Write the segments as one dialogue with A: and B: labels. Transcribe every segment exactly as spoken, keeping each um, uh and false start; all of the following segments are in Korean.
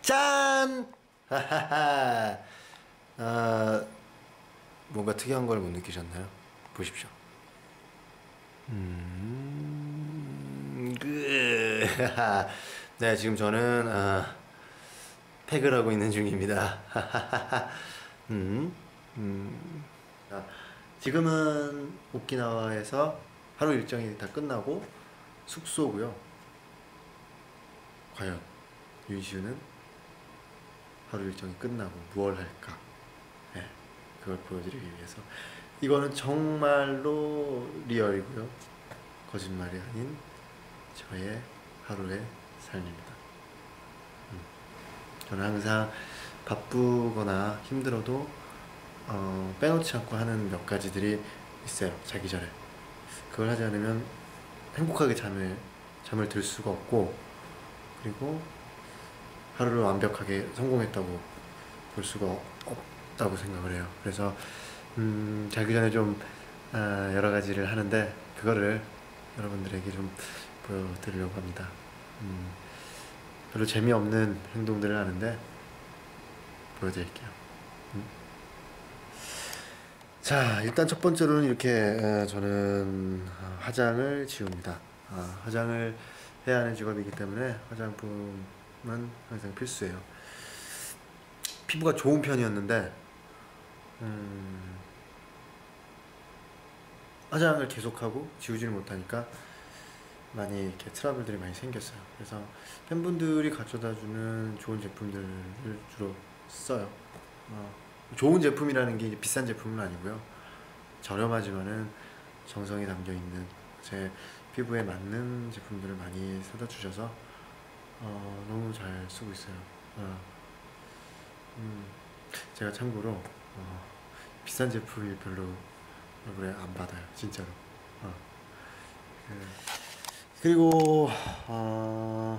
A: 짠! 하하하. 아, 뭔가 특이한 걸 못 느끼셨나요? 보십시오. 음, 그, 네, 지금 저는 아, 팩을 하고 있는 중입니다. 음, 음. 아, 지금은 오키나와에서 하루 일정이 다 끝나고 숙소고요. 과연 윤시우는 하루 일정이 끝나고 무얼 할까? 네, 그걸 보여드리기 위해서 이거는 정말로 리얼이고요. 거짓말이 아닌 저의 하루의 삶입니다. 음. 저는 항상 바쁘거나 힘들어도 어, 빼놓지 않고 하는 몇 가지들이 있어요. 자기 전에 그걸 하지 않으면 행복하게 잠을 잠을 들 수가 없고, 그리고 하루를 완벽하게 성공했다고 볼 수가 없다고 생각을 해요. 그래서 음, 자기 전에 좀 아, 여러 가지를 하는데 그거를 여러분들에게 좀 보여드리려고 합니다. 음, 별로 재미없는 행동들을 하는데 보여드릴게요. 음. 자, 일단 첫 번째로는 이렇게 에, 저는 화장을 지웁니다. 아, 화장을 해야 하는 직업이기 때문에 화장품은 항상 필수예요. 피부가 좋은 편이었는데 음, 화장을 계속하고 지우지를 못하니까 많이 이렇게 트러블들이 많이 생겼어요. 그래서 팬분들이 가져다주는 좋은 제품들을 주로 써요. 어, 좋은 제품이라는 게 비싼 제품은 아니고요. 저렴하지만은 정성이 담겨있는 제 피부에 맞는 제품들을 많이 사다 주셔서 어, 너무 잘 쓰고 있어요. 어, 음, 제가 참고로 어, 비싼 제품이 별로 얼굴에 안 받아요, 진짜로. 어. 그, 그리고 어,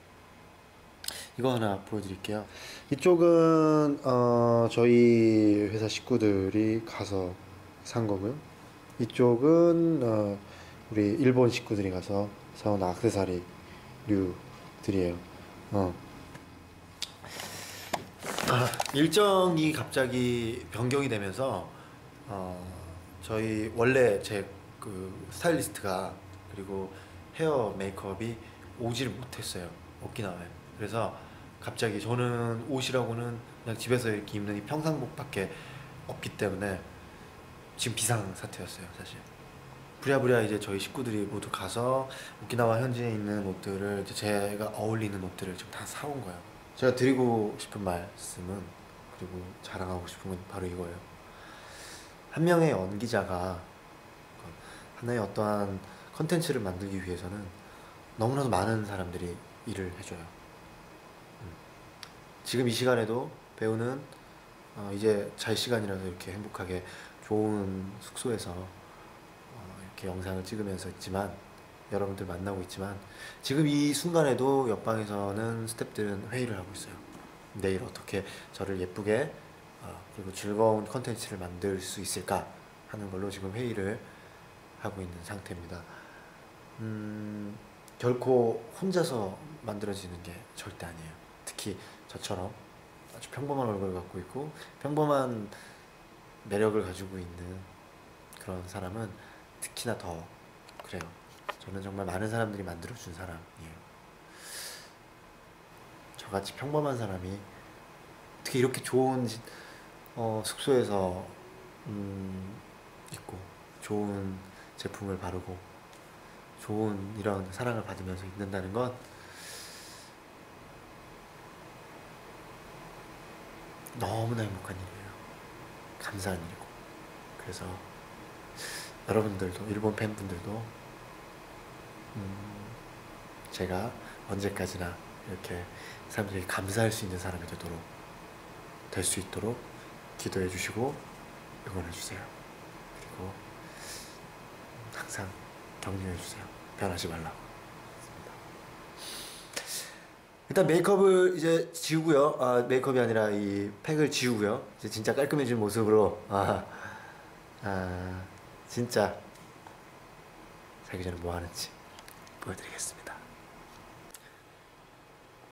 A: 이거 하나 보여드릴게요. 이쪽은 어, 저희 회사 식구들이 가서 산 거고요. 이쪽은 어, 우리 일본 식구들이 가서 사온 액세서리류들이에요. 어. 아, 일정이 갑자기 변경이 되면서 어, 저희 원래 제 그 스타일리스트가, 그리고 헤어 메이크업이 오지를 못했어요, 오키나와에. 그래서 갑자기 저는 옷이라고는 그냥 집에서 이렇게 입는 이 평상복밖에 없기 때문에 지금 비상사태였어요, 사실. 부랴부랴 이제 저희 식구들이 모두 가서 오키나와 현지에 있는 옷들을, 이제 제가 어울리는 옷들을 지금 다 사온 거예요. 제가 드리고 싶은 말씀은, 그리고 자랑하고 싶은 건 바로 이거예요. 한 명의 연기자가 하나의 어떠한 컨텐츠를 만들기 위해서는 너무나도 많은 사람들이 일을 해줘요. 음. 지금 이 시간에도 배우는 어 이제 잘 시간이라서 이렇게 행복하게 좋은 숙소에서 어 이렇게 영상을 찍으면서 있지만, 여러분들 만나고 있지만, 지금 이 순간에도 옆방에서는 스태프들은 회의를 하고 있어요. 내일 어떻게 저를 예쁘게 어 그리고 즐거운 컨텐츠를 만들 수 있을까 하는 걸로 지금 회의를 하고 있는 상태입니다. 음, 결코 혼자서 만들어지는 게 절대 아니에요. 특히 저처럼 아주 평범한 얼굴을 갖고 있고 평범한 매력을 가지고 있는 그런 사람은 특히나 더 그래요. 저는 정말 많은 사람들이 만들어준 사람이에요. 저같이 평범한 사람이 어떻게 이렇게 좋은 어, 숙소에서 음, 있고 좋은 제품을 바르고 좋은 이런 사랑을 받으면서 있는다는 건 너무나 행복한 일이에요. 감사한 일이고. 그래서 여러분들도, 일본 팬분들도 음, 제가 언제까지나 이렇게 사람들이 감사할 수 있는 사람이 되도록 될 수 있도록 기도해 주시고 응원해 주세요. 그리고 항상 격려해 주세요. 변하지 말라고. 일단 메이크업을 이제 지우고요. 아, 메이크업이 아니라 이 팩을 지우고요. 이제 진짜 깔끔해진 모습으로 아, 아 진짜 자기 전에 뭐 하는지 보여드리겠습니다.